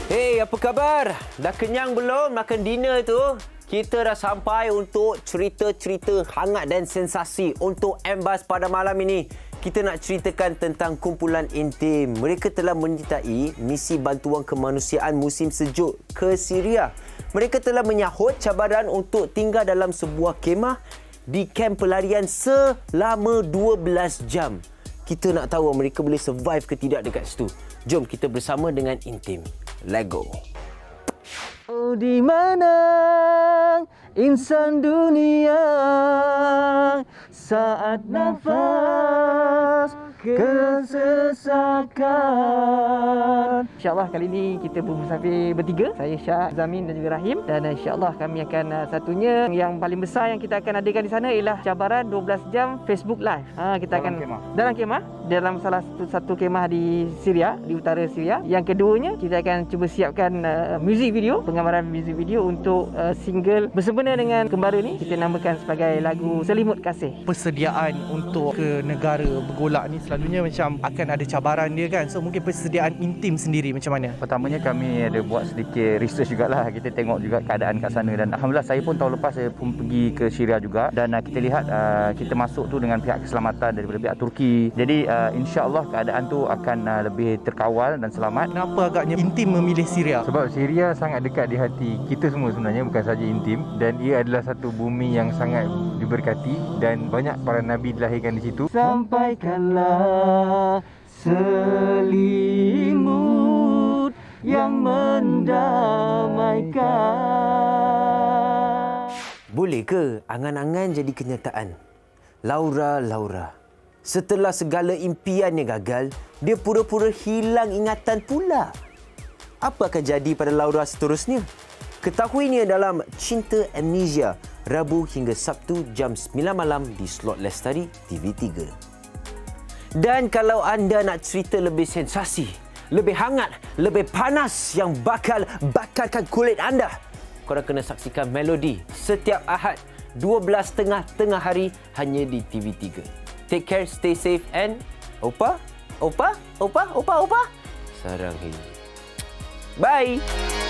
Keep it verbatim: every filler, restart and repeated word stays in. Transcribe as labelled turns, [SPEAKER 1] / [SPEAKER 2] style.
[SPEAKER 1] Hey, apa khabar? Dah kenyang belum makan dinner tu? Kita dah sampai untuk cerita-cerita hangat dan sensasi untuk Mbas pada malam ini. Kita nak ceritakan tentang kumpulan intim. Mereka telah menyertai misi bantuan kemanusiaan musim sejuk ke Syria. Mereka telah menyahut cabaran untuk tinggal dalam sebuah kemah di kamp pelarian selama dua belas jam. Kita nak tahu mereka boleh survive ke tidak dekat situ. Jom kita bersama dengan intim. Let's go.
[SPEAKER 2] Oh, di mana insan dunia saat nafas kesesakan. InsyaAllah kali ini kita bermusafir bertiga. Saya Syah, Zamin dan juga Rahim. Dan insyaAllah kami akan uh, satunya yang paling besar yang kita akan adakan di sana ialah cabaran dua belas jam Facebook Live. Ha, kita dalam akan kemah. Dalam kemah. Dalam salah satu, satu kemah di Syria, di utara Syria. Yang keduanya, kita akan cuba siapkan uh, music video, penggambaran music video untuk uh, single bersempena dengan kembara ni. Kita namakan sebagai lagu Selimut Kasih.
[SPEAKER 3] Persediaan untuk ke negara bergolak ni selalunya macam akan ada cabaran dia kan. So mungkin persediaan intim sendiri macam mana?
[SPEAKER 4] Pertamanya kami ada buat sedikit research jugalah. Kita tengok juga keadaan kat sana dan alhamdulillah saya pun tahun lepas saya pun pergi ke Syria juga dan uh, kita lihat uh, kita masuk tu dengan pihak keselamatan daripada pihak Turki. Jadi uh, insya-Allah keadaan tu akan uh, lebih terkawal dan selamat.
[SPEAKER 3] Kenapa agaknya intim memilih Syria?
[SPEAKER 5] Sebab Syria sangat dekat di hati kita semua sebenarnya, bukan saja intim, dan ia adalah satu bumi yang sangat diberkati dan banyak para nabi dilahirkan di situ.
[SPEAKER 2] Sampaikanlah selimut yang mendamaikan.
[SPEAKER 1] Boleh ke angan-angan jadi kenyataan? Laura, Laura. Setelah segala impiannya gagal, dia pura-pura hilang ingatan pula. Apa akan jadi pada Laura seterusnya? Ketahuinya dalam Cinta Amnesia, Rabu hingga Sabtu jam sembilan malam di slot Lestari T V tiga. Dan kalau anda nak cerita lebih sensasi, lebih hangat, lebih panas yang bakal bakarkan kulit anda, korang kena saksikan Melody setiap Ahad dua belas tiga puluh tengah hari hanya di T V tiga. Take care, stay safe and Opa, Opa, Opa, Opa, Opa. Sarang ini. Bye.